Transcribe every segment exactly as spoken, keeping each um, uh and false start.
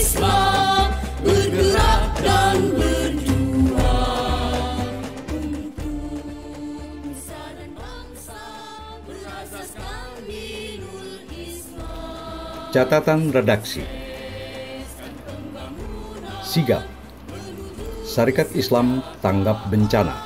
Islam bergerak dan berjuang untuk nusa dan bangsa berasaskan dinul Islam. Catatan redaksi. Sigap, Syarikat Islam Tanggap Bencana.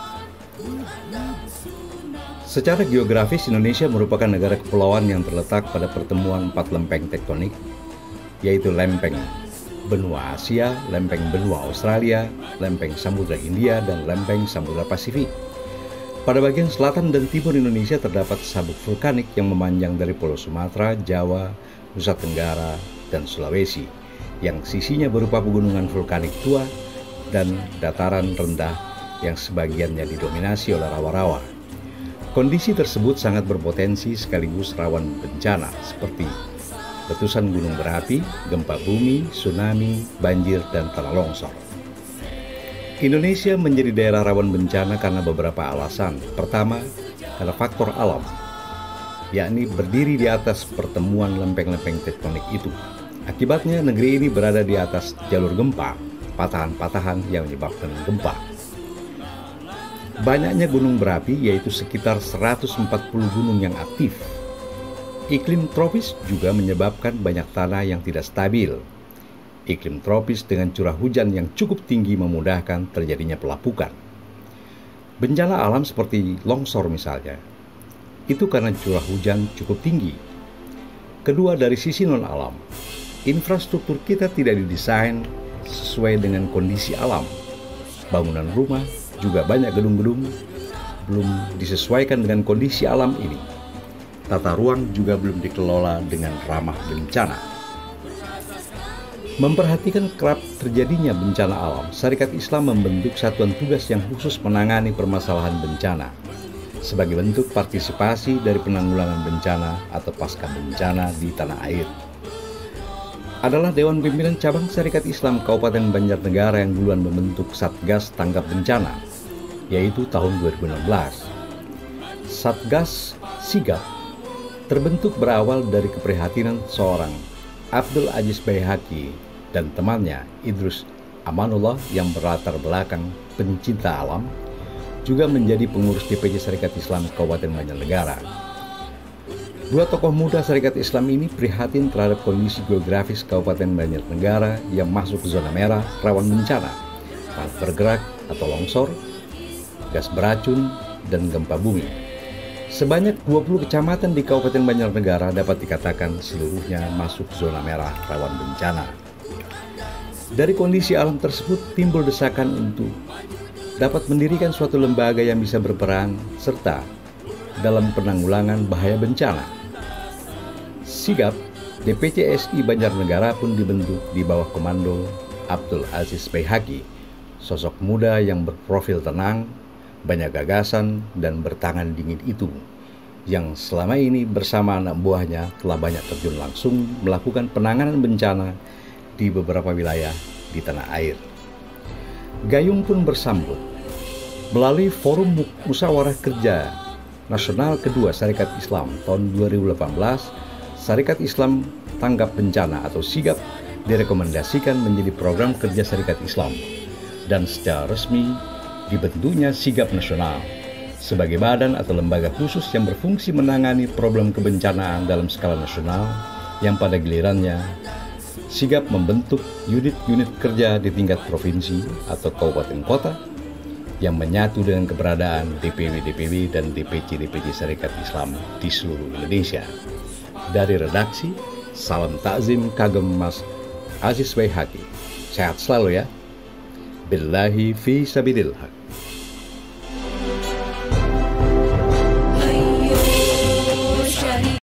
Secara geografis, Indonesia merupakan negara kepulauan yang terletak pada pertemuan empat lempeng tektonik, yaitu lempeng benua Asia, lempeng benua Australia, lempeng Samudra Hindia, dan lempeng Samudra Pasifik. Pada bagian selatan dan timur Indonesia terdapat sabuk vulkanik yang memanjang dari Pulau Sumatera, Jawa, Nusa Tenggara, dan Sulawesi, yang sisinya berupa pegunungan vulkanik tua dan dataran rendah yang sebagiannya didominasi oleh rawa-rawa. Kondisi tersebut sangat berpotensi sekaligus rawan bencana seperti letusan gunung berapi, gempa bumi, tsunami, banjir, dan tanah longsor. Indonesia menjadi daerah rawan bencana karena beberapa alasan. Pertama, karena faktor alam, yakni berdiri di atas pertemuan lempeng-lempeng tektonik itu. Akibatnya negeri ini berada di atas jalur gempa, patahan-patahan yang menyebabkan gempa. Banyaknya gunung berapi, yaitu sekitar seratus empat puluh gunung yang aktif. Iklim tropis juga menyebabkan banyak tanah yang tidak stabil. Iklim tropis dengan curah hujan yang cukup tinggi memudahkan terjadinya pelapukan. Bencana alam seperti longsor misalnya, itu karena curah hujan cukup tinggi. Kedua, dari sisi non-alam, infrastruktur kita tidak didesain sesuai dengan kondisi alam. Bangunan rumah, juga banyak gedung-gedung belum disesuaikan dengan kondisi alam ini. Tata ruang juga belum dikelola dengan ramah bencana. Memperhatikan kerap terjadinya bencana alam, Syarikat Islam membentuk satuan tugas yang khusus menangani permasalahan bencana sebagai bentuk partisipasi dari penanggulangan bencana atau pasca bencana di tanah air. Adalah Dewan Pimpinan Cabang Syarikat Islam Kabupaten Banjarnegara yang duluan membentuk Satgas Tanggap Bencana, yaitu tahun dua ribu enam belas. Satgas Sigap terbentuk berawal dari keprihatinan seorang Abdul Aziz Baihaqi dan temannya Idrus Amanullah yang berlatar belakang pencinta alam, juga menjadi pengurus D P C Syarikat Islam Kabupaten Banjarnegara. Dua tokoh muda Syarikat Islam ini prihatin terhadap kondisi geografis Kabupaten Banjarnegara yang masuk zona merah rawan bencana, tanah bergerak atau longsor, gas beracun, dan gempa bumi. Sebanyak dua puluh kecamatan di Kabupaten Banjarnegara dapat dikatakan seluruhnya masuk zona merah rawan bencana. Dari kondisi alam tersebut timbul desakan untuk dapat mendirikan suatu lembaga yang bisa berperan serta dalam penanggulangan bahaya bencana. Sigap D P C S I Banjarnegara pun dibentuk di bawah komando Abdul Aziz Baihaqi, sosok muda yang berprofil tenang, banyak gagasan, dan bertangan dingin itu, yang selama ini bersama anak buahnya telah banyak terjun langsung melakukan penanganan bencana di beberapa wilayah di tanah air. Gayung pun bersambut. Melalui Forum Musyawarah Kerja Nasional kedua Syarikat Islam tahun dua ribu delapan belas, Syarikat Islam Tanggap Bencana atau Sigap direkomendasikan menjadi program kerja Syarikat Islam, dan secara resmi dibentuknya Sigap Nasional sebagai badan atau lembaga khusus yang berfungsi menangani problem kebencanaan dalam skala nasional, yang pada gilirannya Sigap membentuk unit-unit kerja di tingkat provinsi atau kabupaten kota yang menyatu dengan keberadaan D P W D P W dan D P C D P C Syarikat Islam di seluruh Indonesia. Dari redaksi, salam takzim kagem Mas Aziz Baihaqi. Sehat selalu ya. Billahi fi sabilillah.